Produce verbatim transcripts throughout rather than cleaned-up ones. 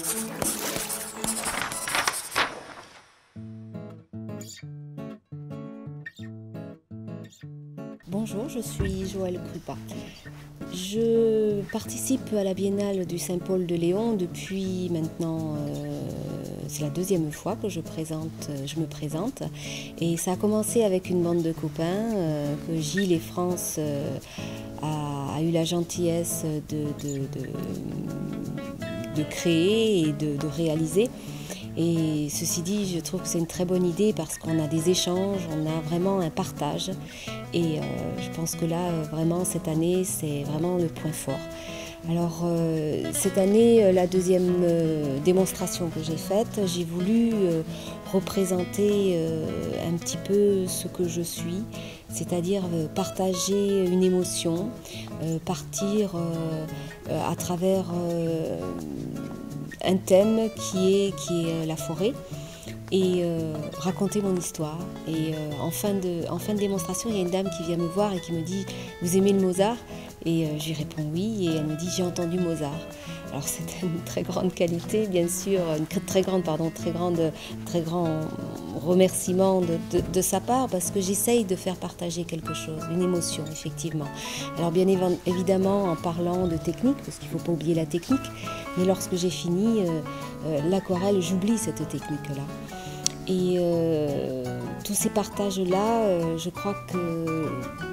Bonjour, je suis Joëlle Krupa. Je participe à la Biennale du Saint-Paul de Léon depuis maintenant, euh, c'est la deuxième fois que je, présente, je me présente. Et ça a commencé avec une bande de copains euh, que Gilles et France euh, a, a eu la gentillesse de, de, de, de créer et de, de réaliser. Et ceci dit, je trouve que c'est une très bonne idée parce qu'on a des échanges, on a vraiment un partage. Et euh, je pense que là, vraiment, cette année, c'est vraiment le point fort. Alors, euh, cette année, la deuxième euh, démonstration que j'ai faite, j'ai voulu euh, représenter euh, un petit peu ce que je suis, c'est-à-dire euh, partager une émotion, euh, partir euh, à travers euh, un thème qui est, qui est la forêt. Et euh, raconter mon histoire. Et euh, en, fin de, en fin de démonstration, il y a une dame qui vient me voir et qui me dit « Vous aimez le Mozart ?» Et euh, je lui réponds « Oui » et elle me dit « J'ai entendu Mozart ». Alors c'est une très grande qualité, bien sûr, une très grande, pardon, très grande, très grand remerciement de, de, de sa part parce que j'essaye de faire partager quelque chose, une émotion, effectivement. Alors bien évidemment en parlant de technique, parce qu'il ne faut pas oublier la technique, mais lorsque j'ai fini euh, euh, l'aquarelle, j'oublie cette technique-là. Et euh, tous ces partages-là, euh, je crois que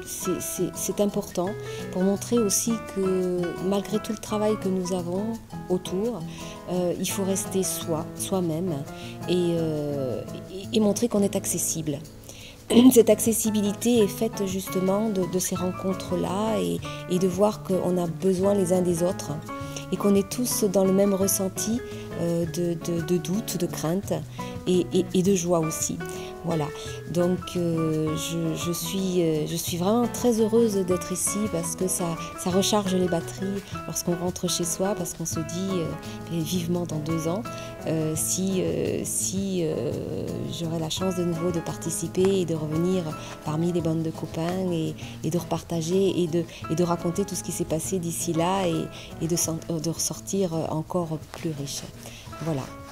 c'est important pour montrer aussi que malgré tout le travail que nous avons autour, euh, il faut rester soi, soi-même et, euh, et, et montrer qu'on est accessible. Cette accessibilité est faite justement de, de ces rencontres-là et, et de voir qu'on a besoin les uns des autres et qu'on est tous dans le même ressenti euh, de, de, de doute, de crainte et, et, et de joie aussi. Voilà, donc euh, je, je, suis, euh, je suis vraiment très heureuse d'être ici parce que ça, ça recharge les batteries lorsqu'on rentre chez soi, parce qu'on se dit euh, vivement dans deux ans euh, si, euh, si euh, j'aurai la chance de nouveau de participer et de revenir parmi les bandes de copains et, et de repartager et de, et de raconter tout ce qui s'est passé d'ici là et, et de, de ressortir encore plus riche. Voilà.